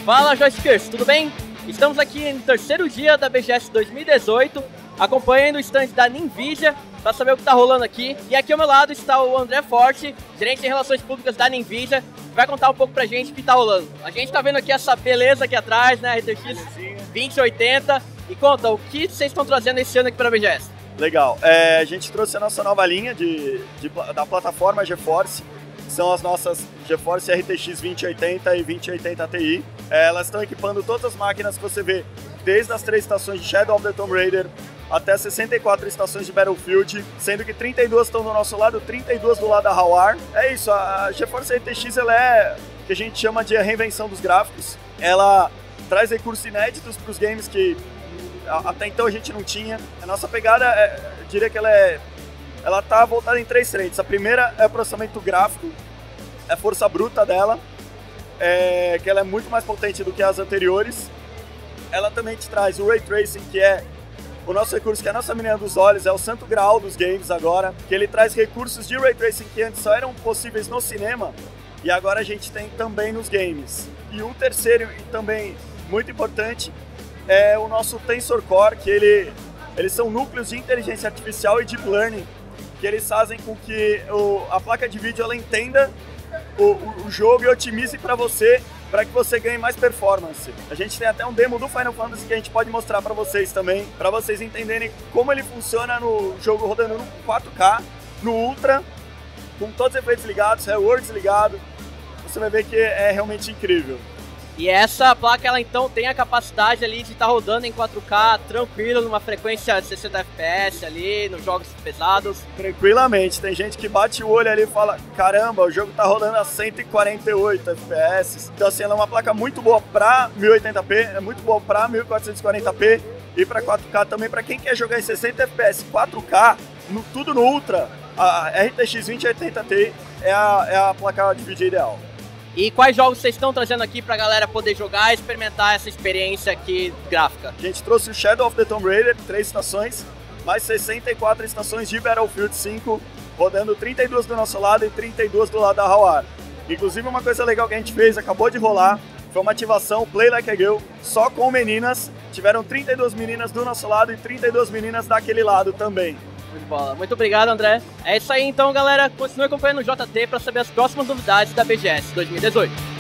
Fala, joystickers, tudo bem? Estamos aqui no terceiro dia da BGS 2018, acompanhando o stand da Ninvija para saber o que está rolando aqui. E aqui ao meu lado está o André Forte, gerente de relações públicas da Ninvija, que vai contar um pouco pra gente o que está rolando. A gente está vendo aqui essa beleza aqui atrás, né, a RTX 2080. E conta, o que vocês estão trazendo esse ano aqui para a BGS? Legal, a gente trouxe a nossa nova linha da plataforma GeForce. São as nossas GeForce RTX 2080 e 2080 Ti. Elas estão equipando todas as máquinas que você vê, desde as 3 estações de Shadow of the Tomb Raider até 64 estações de Battlefield, sendo que 32 estão do nosso lado, 32 do lado da Hauar. É isso, a GeForce RTX ela é o que a gente chama de reinvenção dos gráficos. Ela traz recursos inéditos para os games que até então a gente não tinha. A nossa pegada, eu diria que ela está voltada em 3 frentes. A primeira é o processamento gráfico, é a força bruta dela, que ela é muito mais potente do que as anteriores. Ela também te traz o Ray Tracing, que é o nosso recurso, que é a nossa menina dos olhos, é o santo graal dos games agora, que ele traz recursos de Ray Tracing que antes só eram possíveis no cinema, e agora a gente tem também nos games. E o terceiro, e também muito importante, é o nosso Tensor Core, que eles são núcleos de inteligência artificial e deep learning, que eles fazem com que a placa de vídeo ela entenda o jogo e otimize para que você ganhe mais performance. A gente tem até um demo do Final Fantasy que a gente pode mostrar para vocês também, para vocês entenderem como ele funciona no jogo rodando no 4K, no Ultra, com todos os efeitos ligados, rewards ligados. Você vai ver que é realmente incrível. E essa placa, ela então tem a capacidade ali de estar rodando em 4K tranquilo, numa frequência de 60 FPS ali, nos jogos pesados. Tranquilamente, tem gente que bate o olho ali e fala, caramba, o jogo tá rodando a 148 FPS. Então assim, ela é uma placa muito boa para 1080p, é muito boa para 1440p e para 4K também, para quem quer jogar em 60 FPS 4K, tudo no Ultra, a RTX 2080 Ti é a placa de vídeo ideal. E quais jogos vocês estão trazendo aqui pra galera poder jogar e experimentar essa experiência aqui gráfica? A gente trouxe o Shadow of the Tomb Raider, 3 estações, mais 64 estações de Battlefield 5, rodando 32 do nosso lado e 32 do lado da Hauar. Inclusive uma coisa legal que a gente fez, acabou de rolar, foi uma ativação Play Like a Girl, só com meninas. Tiveram 32 meninas do nosso lado e 32 meninas daquele lado também. Muito bola. Muito obrigado, André. É isso aí então, galera. Continue acompanhando o JT para saber as próximas novidades da BGS 2018.